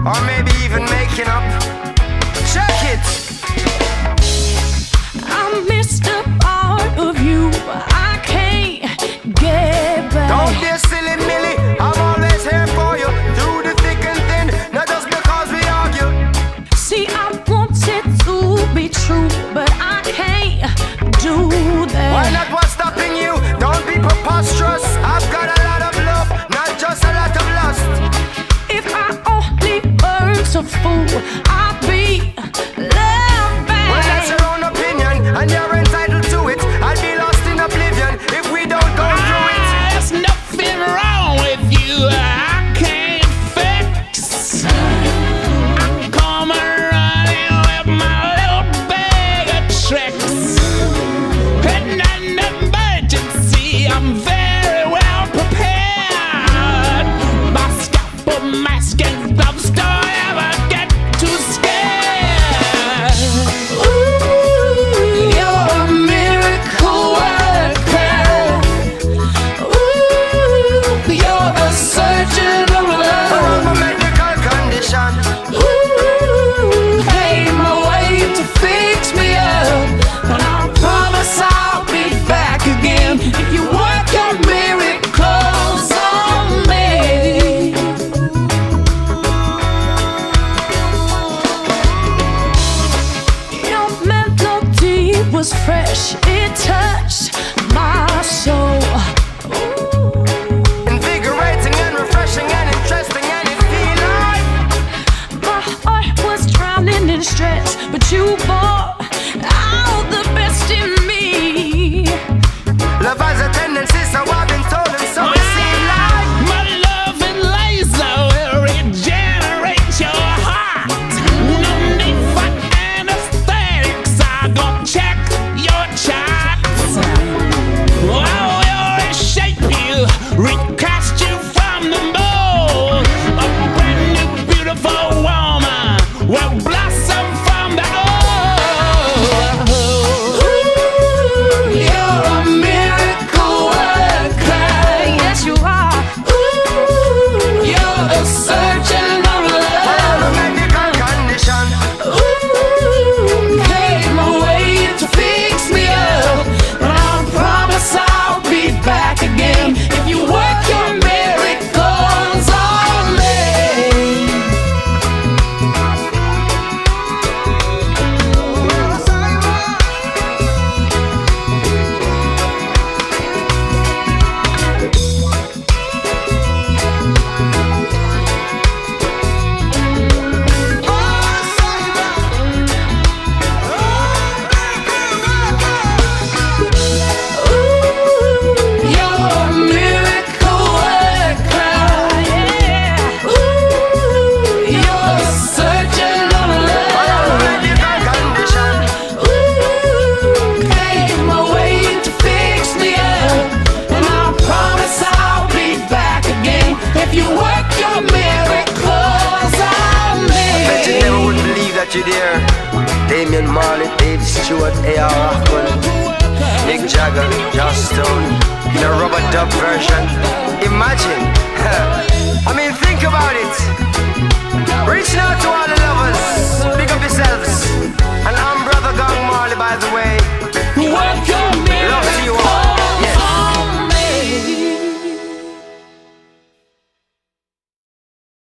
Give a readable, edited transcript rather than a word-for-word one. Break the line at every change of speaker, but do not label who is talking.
or maybe even making up. Check it.
I missed a part of you I can't get back.
Don't be a silly Millie, I'm always here for you, through the thick and thin, not just because we argue.
See, I want it to be true, but I can't do that.
Why not? What's stopping you? Don't be preposterous. I've got a lot of love, not just a lot of lust.
If I only weren't a fool, I'd be loved back.
Well, that's your own opinion, and you're entitled to it. I'd be lost in oblivion if we don't go through it.
There's nothing wrong with you, I can't fix. I come running with my little bag of tricks. In an emergency, I'm very well prepared. My scalpel, mask, and gloves don't ever get too scared.
Ooh, you're a miracle worker. Ooh, you're a surgeon of
For
love.
my medical condition,
Ooh, came my way to fix me up, and I promise I'll be back again if you work your miracles on me. Your melody was fresh, it touched my soul. Ooh.
invigorating and refreshing and interesting, and it feel like
My heart was drowning in stress, but you brought out the best in me.
love has a tendency, so I've been told, and so it seems like
My love and laser will regenerate your heart. No need for anesthetics, I gon' check your charts. I will reshape you, recast you from the mold. A brand new beautiful woman will blossom from the old.
Ooh, you're a miracle worker. Yes, you are. Ooh, you're a surgeon of
for
love.
my medical condition.
Ooh, came my way to fix me up, and I promise I'll be back again if you work your miracles on me. Ooh, you're a miracle worker. Yeah. Ooh, you're a surgeon of
For my
love.
medical condition,
Ooh, came my way to fix me up, and I promise I'll be back again if you work your miracles on
bet you never
me.
would believe that you're there. Damian Marley, Dave Stewart, A.R. Rahman, Mick Jagger, Joss Stone, in a rubber dub version. Imagine. I mean, think about it. Reaching out to all the